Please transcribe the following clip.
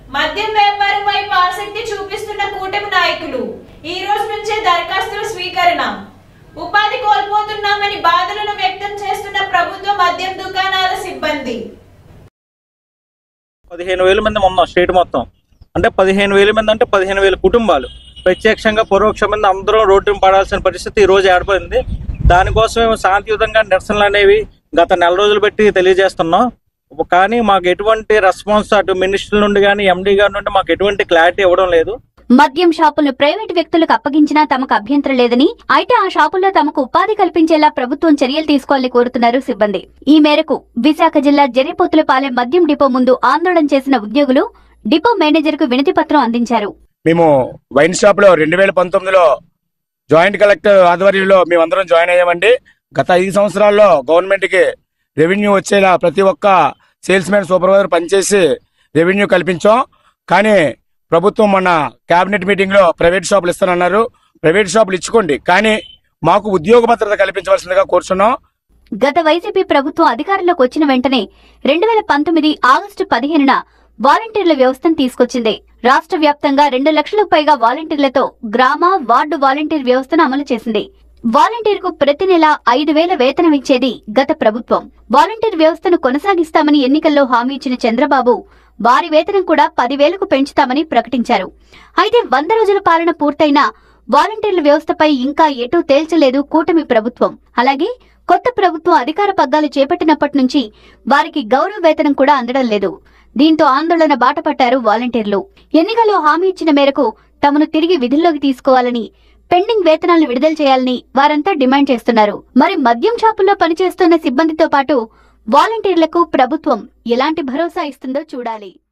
మద్యం వ్యాపారంపై ఆసక్తి చూపిస్తున్న కూటమి నాయకులు ఈ రోజు నుంచే దరఖాస్తుల స్వీకరణ. ఉపాధి కోల్పోతున్నామని బాధలను వ్యక్తం చేస్తున్న ప్రభుత్వ మద్యం దుకాణాల సిబ్బంది. 15,000 మంది ఉన్నాం స్టేట్ మొత్తం. అంటే 15,000 మంది అంటే 15,000 కుటుంబాలు ప్రత్యక్షంగా పరోక్షంగా అందరూ రోడ్డును పడాల్సిన పరిస్థితి ఈ రోజు ఏర్పడింది. దానికోసం శాంతియుతంగా నిరసనలు అనేవి గత నెల రోజులు పెట్టి తెలియజేస్తున్నాం. కానీ మాకు ఎటువంటి రెస్పాన్స్ అటు మినిస్టర్ నుండి కానీ ఎండీ గారి నుండి మాకు ఎటువంటి క్లారిటీ ఇవ్వడం లేదు. మద్యం షాపులను ప్రైవేటు వ్యక్తులకు అప్పగించినా తమకు అభ్యంతరం లేదని, అయితే ఆ షాపుల్లో తమకు ఉపాధి కల్పించేలా ప్రభుత్వం చర్యలు తీసుకోవాలని కోరుతున్నారు సిబ్బంది. ఈ మేరకు విశాఖ జిల్లా జర్రిపోతులపాలెం మద్యం డిపో ముందు ఆందోళన చేసిన ఉద్యోగులు డిపో మేనేజర్ కు వినతి పత్రం అందించారు. మేము వైన్ షాప్ లో 2019లో జాయింట్ కలెక్టర్ ఆధ్వర్యంలో మేమందరం జాయిన్ అయ్యామండి. గత 5 సంవత్సరాల్లో గవర్నమెంట్ కి రెవెన్యూ వచ్చేలా ప్రతి ఒక్క సేల్స్ మ్యాన్ సూపర్వైజర్ పనిచేసి రెవెన్యూ కల్పించాం. కానీ ప్రభుత్వం మొన్న కేబినెట్ మీటింగ్ లో ప్రైవేట్ షాపులు ఇస్తానన్నారు. ప్రైవేట్ షాపులు ఇచ్చుకోండి, కానీ మాకు ఉద్యోగ భద్రత కల్పించవలసిందిగా కోరుచున్నాం. గత వైసీపీ ప్రభుత్వం అధికారంలోకి వచ్చిన వెంటనే 2019 ఆగస్టు 15న వాలంటీర్ల వ్యవస్థను తీసుకొచ్చింది. రాష్ట్ర వ్యాప్తంగా 2 లక్షలకు పైగా వాలంటీర్లతో గ్రామ వార్డు వాలంటీర్ వ్యవస్థను అమలు చేసింది. వాలంటీర్ కు ప్రతి నెల 5,000 వేతనం ఇచ్చేది గత ప్రభుత్వం. వాలంటీర్ వ్యవస్థను కొనసాగిస్తామని ఎన్నికల్లో హామీ ఇచ్చిన చంద్రబాబు వారి వేతనం కూడా 10,000కు పెంచుతామని ప్రకటించారు. అయితే 100 రోజుల పాలన పూర్తయినా వాలంటీర్ల వ్యవస్థపై ఇంకా ఎటూ తేల్చలేదు కూటమి ప్రభుత్వం. అలాగే కొత్త ప్రభుత్వం అధికార పగ్గాలు చేపట్టినప్పటి నుంచి వారికి గౌరవ వేతనం కూడా అందడం లేదు. దీంతో ఆందోళన బాటపట్టారు వాలంటీర్లు. ఎన్నికల్లో హామీ ఇచ్చిన మేరకు తమను తిరిగి విధుల్లోకి తీసుకోవాలని, పెండింగ్ వేతనాలను విడుదల చేయాలని వారంతా డిమాండ్ చేస్తున్నారు. మరి మద్యం షాపుల్లో పనిచేస్తున్న సిబ్బందితో పాటు వాలంటీర్లకు ప్రభుత్వం ఎలాంటి భరోసా ఇస్తుందో చూడాలి.